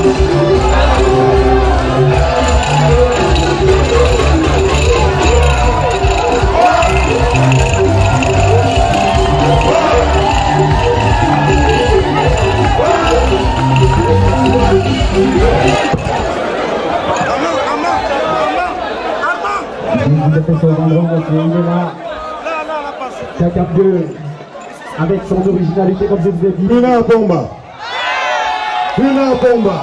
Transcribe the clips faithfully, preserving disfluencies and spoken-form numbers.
Avec son originalité, comme je vous ai dit. Puna Bomba. Puna Bomba.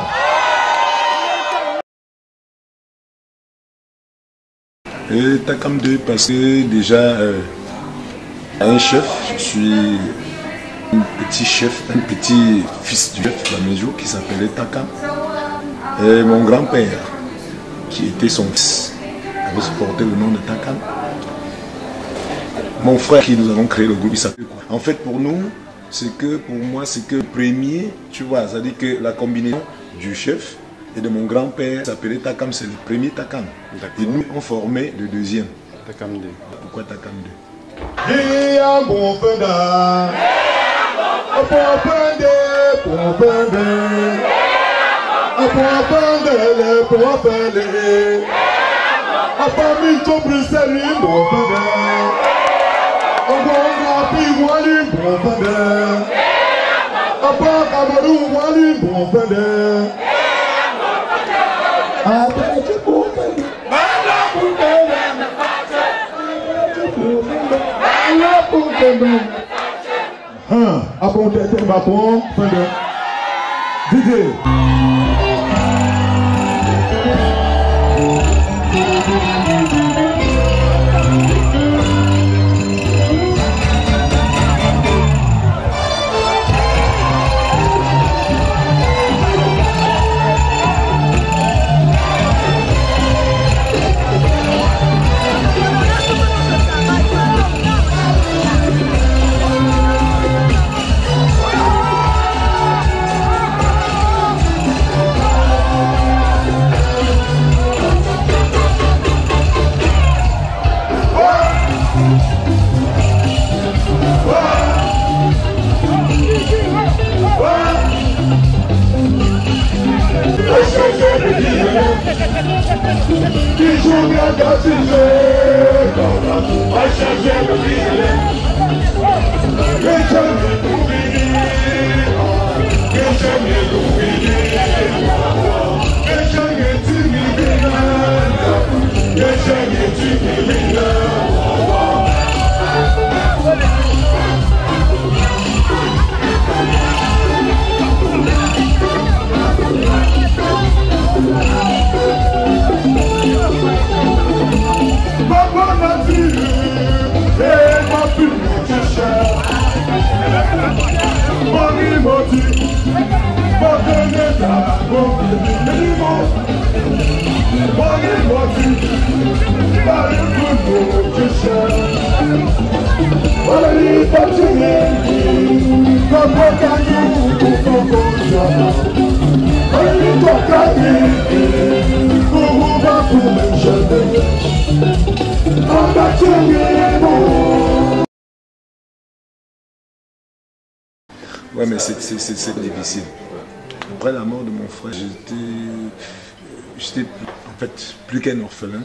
Et Takam deux parce que déjà euh, un chef, je suis un petit chef, un petit fils du chef Bamejo qui s'appelait Takam. Et mon grand-père, qui était son fils, avait supporté le nom de Takam. Mon frère qui nous avons créé le groupe, il s'appelle quoi? En fait, pour nous, c'est que pour moi, c'est que le premier, tu vois, c'est-à-dire que la combinaison du chef et de mon grand-père s'appelait Takam, c'est le premier Takam. Et nous, on formait le deuxième. Takam deux. Pourquoi Takam deux? Hein, après on bâton, fin de D J. Ouais, mais c'est difficile. Après la mort de mon frère, j'étais j'étais en fait plus qu'un orphelin.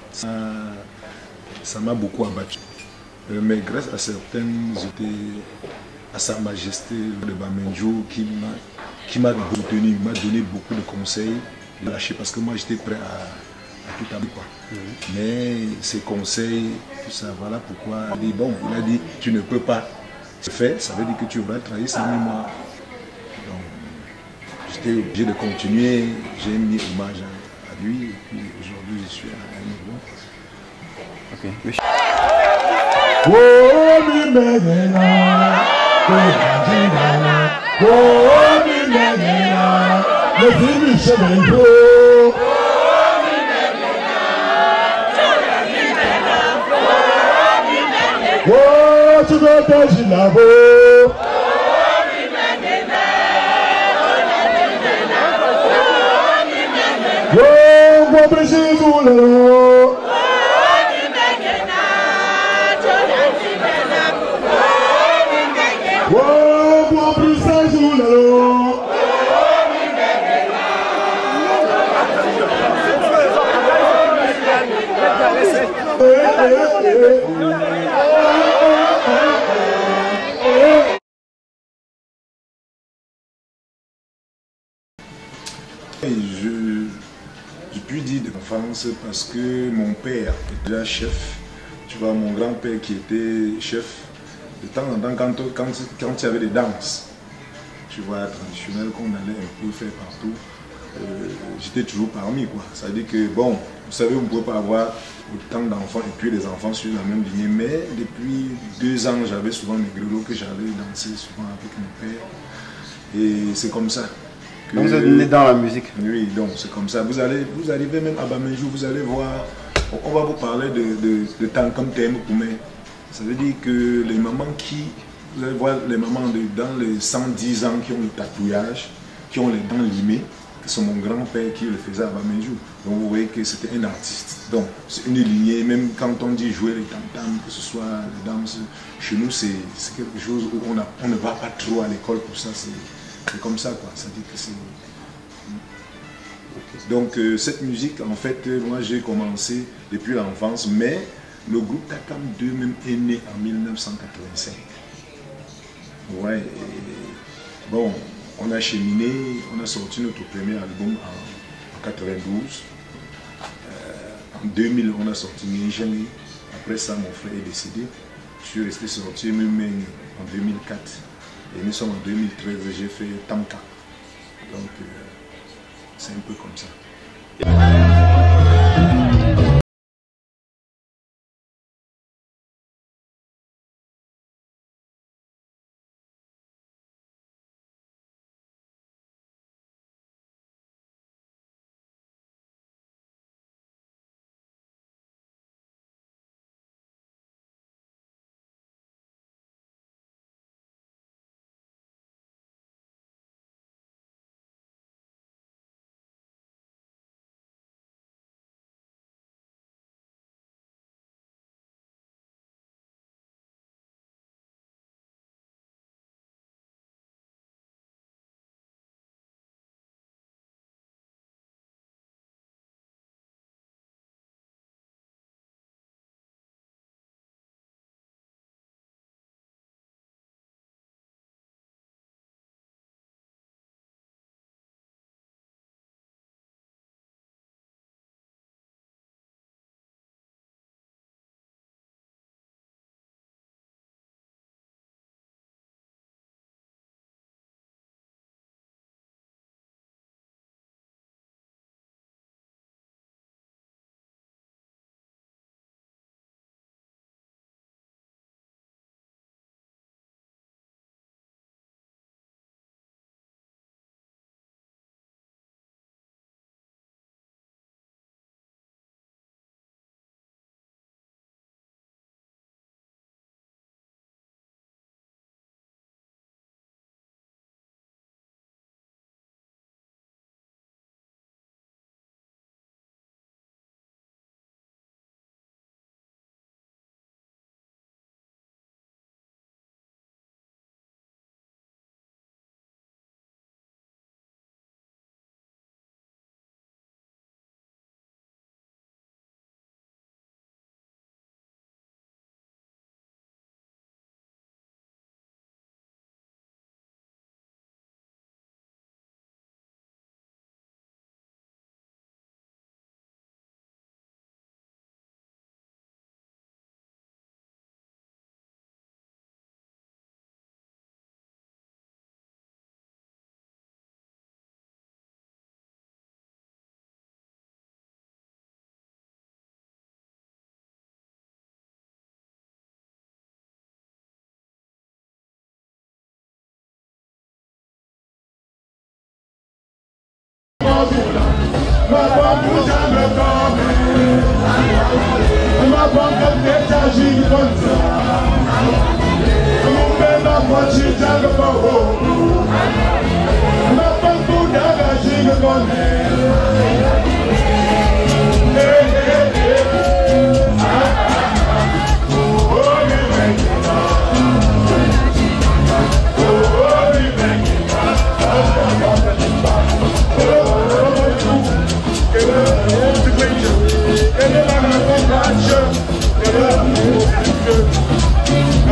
Ça m'a beaucoup abattu. Mais grâce à certaines autorités, à sa majesté de Bamejo qui m'a qui m'a soutenu, m'a donné beaucoup de conseils, de lâcher parce que moi j'étais prêt à, à tout abandonner quoi. Mm-hmm. Mais ces conseils, tout ça, voilà pourquoi il a dit bon, il a dit tu ne peux pas se faire, ça veut dire que tu auras trahi sans mémoire. Donc j'étais obligé de continuer, j'ai mis hommage à, à lui et puis aujourd'hui je suis à un niveau. Ok. Oui. Oh, mi menina, oh, mi menina, le film chemin pro. Oh, tu veux te gilabo. Oh, mon péché tout le long. Oh, mon plus ça joue le long. Je, je puis dire de l'enfance parce que mon père était déjà chef. Tu vois, mon grand-père qui était chef, de temps en temps, quand, quand, quand il y avait des danses, tu vois, traditionnelles qu'on allait un peu faire partout, euh, j'étais toujours parmi, quoi. Ça veut dire que, bon, vous savez, vous ne pouvez pas avoir autant d'enfants et puis les enfants sur la même lignée, mais depuis deux ans, j'avais souvent mes grelots que j'allais danser souvent avec mon père. Et c'est comme ça. Que, donc vous êtes né dans la musique. Oui, donc c'est comme ça. Vous, allez, vous arrivez même à Bamejou, vous allez voir, on va vous parler de, de, de temps comme thème Koumé. Ça veut dire que les mamans qui, vous allez voir les mamans de, dans les cent dix ans qui ont le tatouage, qui ont les dents limées, c'est mon grand-père qui le faisait à Bamejou. Donc vous voyez que c'était un artiste. Donc c'est une lignée, même quand on dit jouer les tam-tams, que ce soit les danses, chez nous c'est quelque chose où on, a, on ne va pas trop à l'école pour ça. C'est comme ça, quoi. Ça dit que c'est... Donc euh, cette musique, en fait, euh, moi j'ai commencé depuis l'enfance, mais le groupe Takam deux même est né en mille neuf cent quatre-vingt-cinq. Ouais, et, bon, on a cheminé, on a sorti notre premier album en, en quatre-vingt-douze. Euh, en deux mille, on a sorti Ninjani. Après ça, mon frère est décédé. Je suis resté sorti même en deux mille quatre. Et nous sommes en deux mille treize, j'ai fait Tamka. Donc, euh, c'est un peu comme ça. Get up,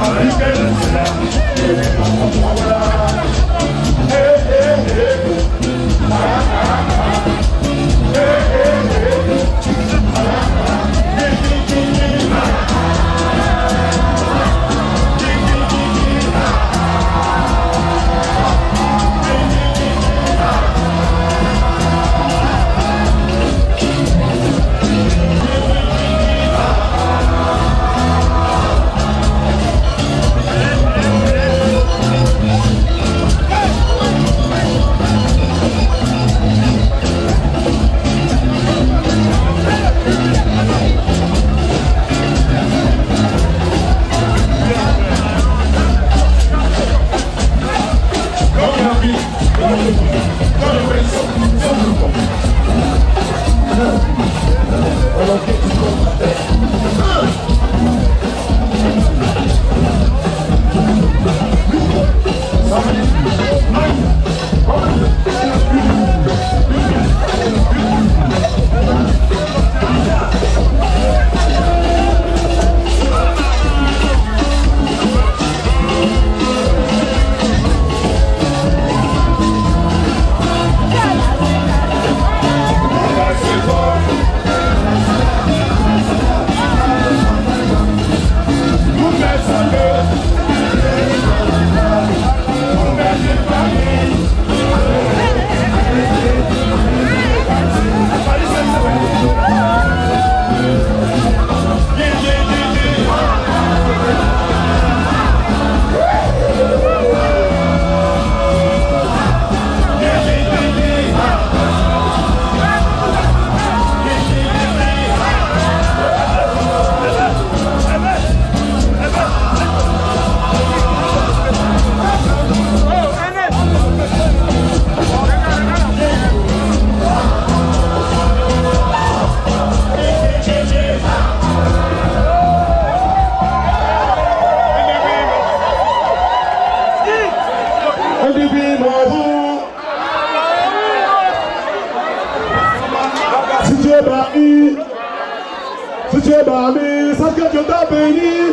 Si tu es barré, sache que Dieu t'a béni.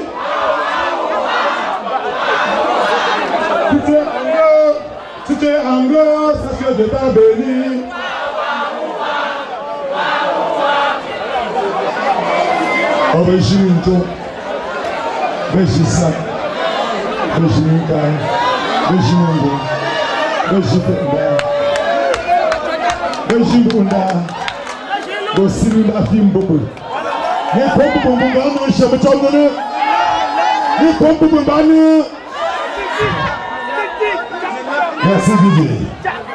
Si tu es anglais, si tu es anglais, sache que Dieu t'a béni. Oh, Régine Nto, Régine Sac, Régine Nkai, Régine Ngo, Régine Fenda, Régine Onda, Gossini Afim Bobo. Ni pompe pompe banu shebe chawne. Ni pompe pompe banu. Merci Didier.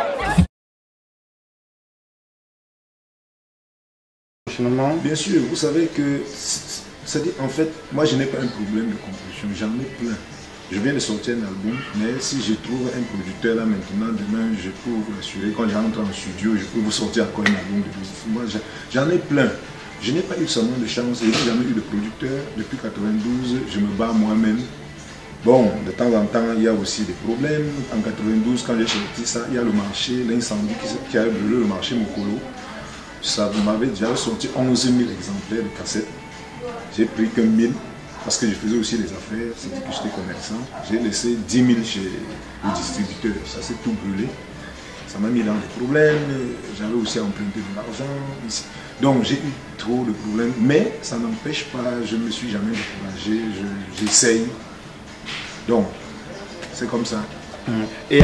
Bien sûr, vous savez que, c'est-à-dire, en fait, moi je n'ai pas un problème de composition, j'en ai plein. Je viens de sortir un album, mais si je trouve un producteur là maintenant, demain, je peux vous l'assurer, quand j'entre en studio, je peux vous sortir encore un album de musique. Moi, j'en ai plein. Je n'ai pas eu seulement de chance, je n'ai jamais eu de producteur. Depuis quatre-vingt-douze, je me bats moi-même. Bon, de temps en temps, il y a aussi des problèmes. En quatre-vingt-douze, quand j'ai sorti ça, il y a le marché, l'incendie qui, qui a brûlé le marché Mokolo. Ça m'avait déjà sorti onze mille exemplaires de cassettes. J'ai pris que mille parce que je faisais aussi les affaires, c'était que j'étais commerçant. J'ai laissé dix mille chez le distributeur, ça s'est tout brûlé. Ça m'a mis dans des problèmes, j'avais aussi emprunté de l'argent ici. Donc j'ai eu trop de problèmes, mais ça n'empêche pas, je ne me suis jamais découragé, j'essaye. Donc, c'est comme ça. Et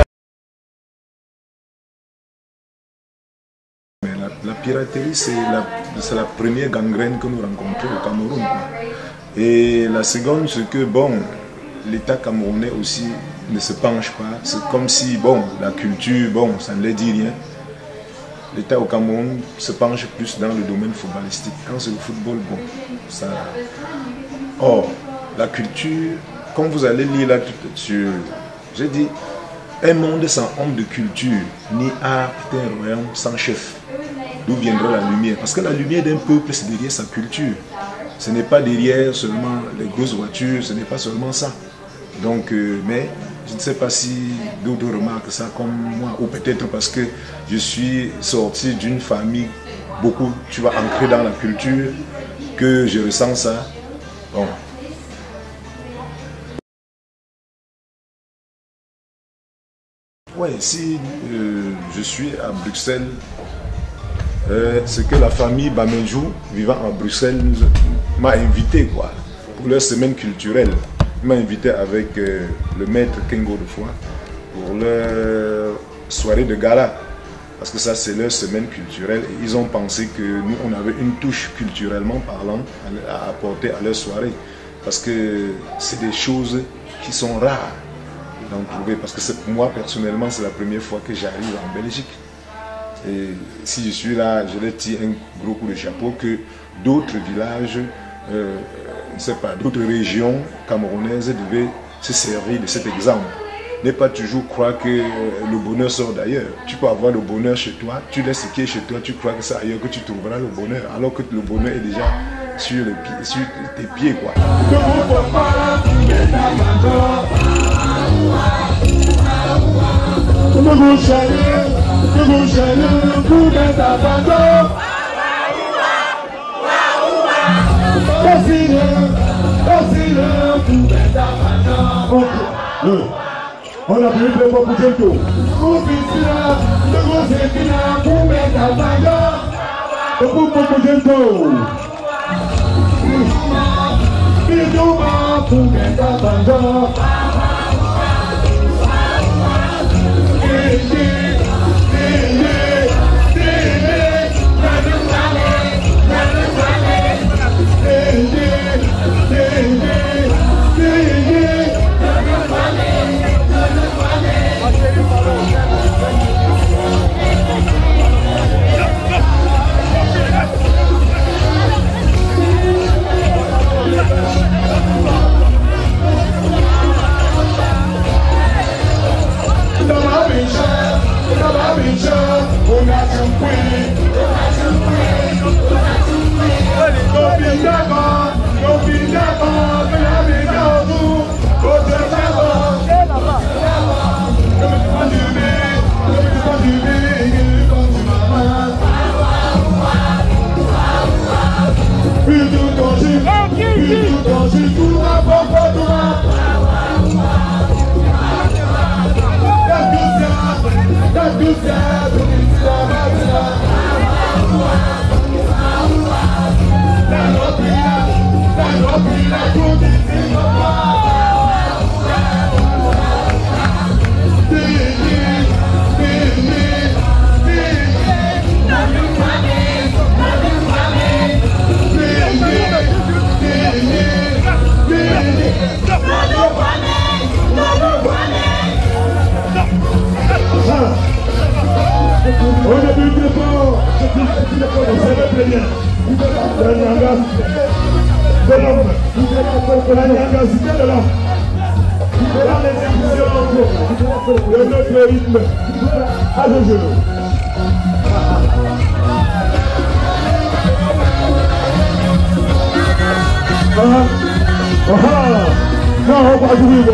La, la piraterie, c'est la, la première gangrène que nous rencontrons au Cameroun, quoi. Et la seconde, c'est que, bon, l'État camerounais aussi ne se penche pas. C'est comme si, bon, la culture, bon, ça ne les dit rien. L'État au Cameroun se penche plus dans le domaine footballistique. Quand c'est le football, bon, ça... Or, la culture, quand vous allez lire là sur... J'ai dit, un monde sans homme de culture, ni art est un royaume sans chef. D'où viendra la lumière? Parce que la lumière d'un peuple, c'est derrière sa culture. Ce n'est pas derrière seulement les grosses voitures, ce n'est pas seulement ça. Donc, euh, mais je ne sais pas si d'autres remarquent ça comme moi, ou peut-être parce que je suis sorti d'une famille beaucoup, tu vois, ancrée dans la culture, que je ressens ça. Bon. Oui, si euh, je suis à Bruxelles, euh, c'est que la famille Bamenjou, vivant à Bruxelles, m'a invité quoi, pour leur semaine culturelle. Il m'a invité avec euh, le maître Kengo de Foix pour leur soirée de gala. Parce que ça, c'est leur semaine culturelle. Et ils ont pensé que nous, on avait une touche culturellement parlant à apporter à leur soirée. Parce que c'est des choses qui sont rares d'en trouver. Parce que moi, personnellement, c'est la première fois que j'arrive en Belgique. Et si je suis là, je leur tire un gros coup de chapeau que d'autres villages, euh, je ne sais pas, d'autres régions camerounaises devaient se servir de cet exemple. Ne pas toujours croire que le bonheur sort d'ailleurs. Tu peux avoir le bonheur chez toi, tu laisses ce qui est chez toi, tu crois que c'est ailleurs que tu trouveras le bonheur, alors que le bonheur est déjà sur, le pied, sur tes pieds quoi. On a pris le pour Gento. Pour pour Gento. De notre rythme à deux jeux. Ah, ah, non, on va jouer.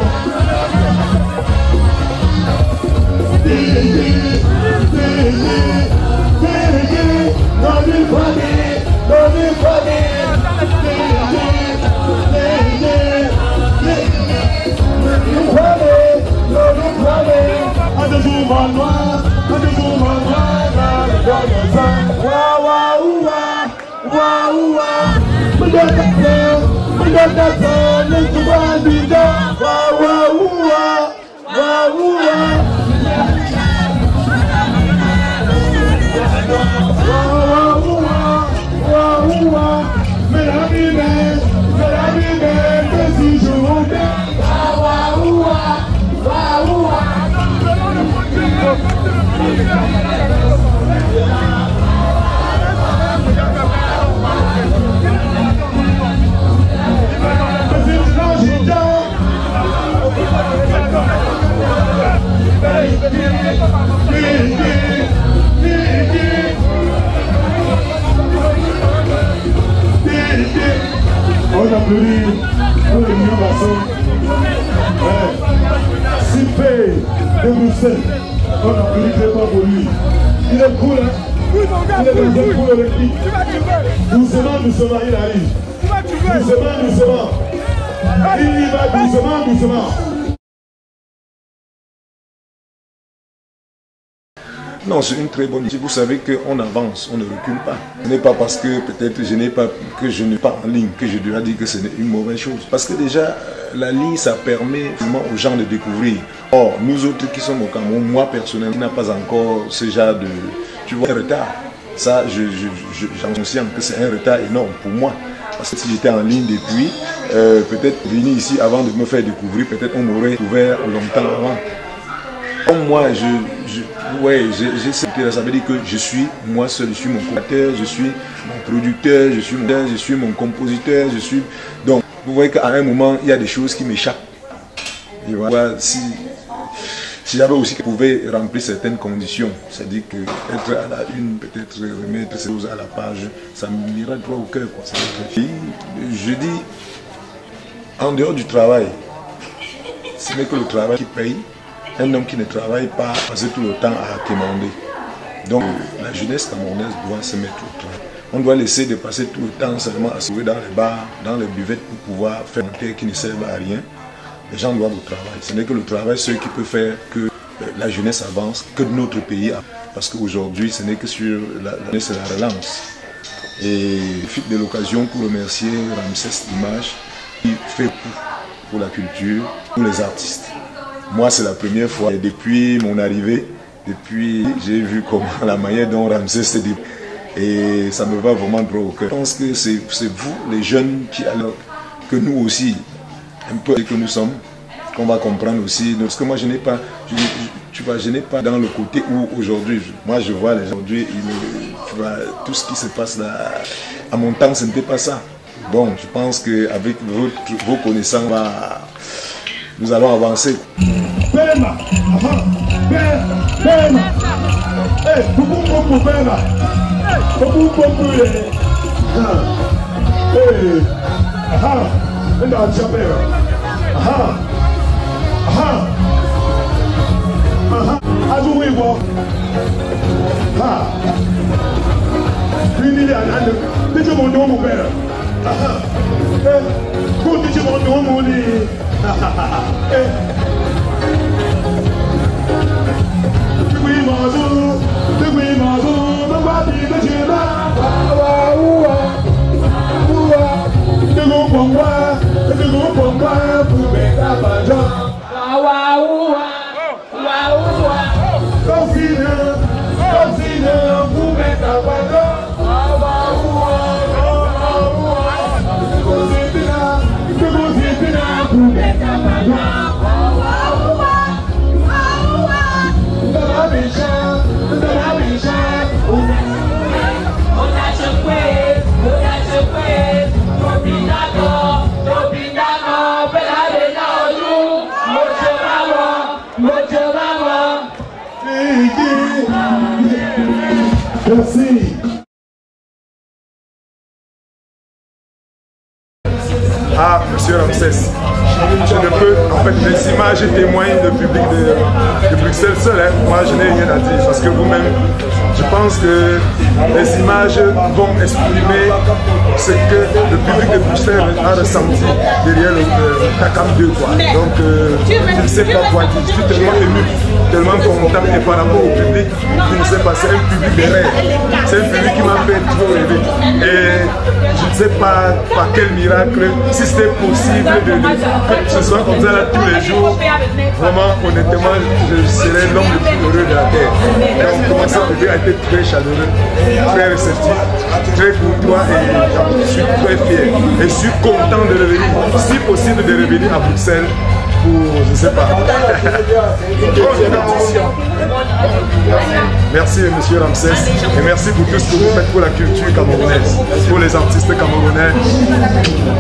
On applaudit pour le nouveau garçon. Simpé de Bruxelles. On applaudit très fort pour lui. Il est cool, hein? Il est dans un cool olympique. Doucement, doucement, il arrive. Doucement, doucement. Il y va doucement, doucement. Non, c'est une très bonne idée. Vous savez qu'on avance, on ne recule pas. Ce n'est pas parce que peut-être je n'ai pas, que je n'ai pas en ligne que je dois dire que ce n'est une mauvaise chose. Parce que déjà, la ligne, ça permet vraiment aux gens de découvrir. Or, nous autres qui sommes au Cameroun, moi personnellement, je n'ai pas encore ce genre de, tu vois, un retard. Ça, je, je, je, j'en suis conscient que c'est un retard énorme pour moi. Parce que si j'étais en ligne depuis, euh, peut-être venir ici avant de me faire découvrir, peut-être on m'aurait ouvert longtemps avant. Comme moi, je, je, ouais, j'ai cette idée, ça veut dire que je suis moi seul, je suis mon créateur, je suis mon producteur, je suis mon, je suis mon compositeur, je suis... Donc, vous voyez qu'à un moment, il y a des choses qui m'échappent. Et voilà, si, si j'avais aussi que pouvais remplir certaines conditions, c'est-à-dire que être à la une, peut-être remettre ces choses à la page, ça m'ira droit au cœur. Quoi. Je dis, en dehors du travail, ce n'est que le travail qui paye. Un homme qui ne travaille pas passer tout le temps à quémander. Donc la jeunesse camerounaise doit se mettre au travail. On doit laisser de passer tout le temps seulement à se trouver dans les bars, dans les buvettes pour pouvoir faire un terre qui ne servent à rien. Les gens doivent au travail. Ce n'est que le travail ce qui peut faire que la jeunesse avance, que notre pays avance. Parce qu'aujourd'hui, ce n'est que sur la, la, la relance. Et je profite de l'occasion pour remercier Ramsès Images qui fait tout pour la culture, pour les artistes. Moi, c'est la première fois. Et depuis mon arrivée, depuis, j'ai vu comment la manière dont Ramsès se dit. Et ça me va vraiment droit au cœur. Je pense que c'est vous, les jeunes, qui alors que nous aussi, un peu que nous sommes, qu'on va comprendre aussi. Parce que moi, je n'ai pas, je, je, tu vois, je n'ai pas dans le côté où aujourd'hui, moi, je vois les gens aujourd'hui, tu vois, tout ce qui se passe là, à mon temps, ce n'était pas ça. Bon, je pense qu'avec vos, vos connaissances, va, nous allons avancer. Bema, aha, Bema, Bema, eh, bubu bubu Bema, bubu bubu eh, aha, eh, aha, enda acha Bema, aha, aha, aha, aju wiwo, ha, kini le anande, tije mo ndo mo Bema, aha, eh, ko tije mo ndo mo ni, aha, eh. Merci. Ah, monsieur Ramsès, je ne peux, en fait, les images témoignent du public de, de Bruxelles seul, hein. Moi je n'ai rien à dire, parce que vous-même, je pense que les images vont exprimer ce que le public de Bruxelles a ressenti derrière le, le Takam deux, quoi. Donc, euh, je ne sais pas quoi dire, je suis tellement ému, tellement content, et par rapport au public, je ne sais pas, c'est un public de rêve, c'est un public qui m'a fait trop rêver. Et je ne sais pas par quel miracle, si c'était possible de, de, que ce soit comme ça là, tous les jours, vraiment honnêtement je serais l'homme le plus heureux de la terre. Donc comment ça, le gars a été très chaleureux, très réceptif, très courtois et je suis très fier. Et je suis content de revenir, si possible de revenir à Bruxelles pour, je ne sais pas. Merci monsieur Ramsès et merci pour tout ce que vous faites pour la culture camerounaise, pour les artistes camerounais.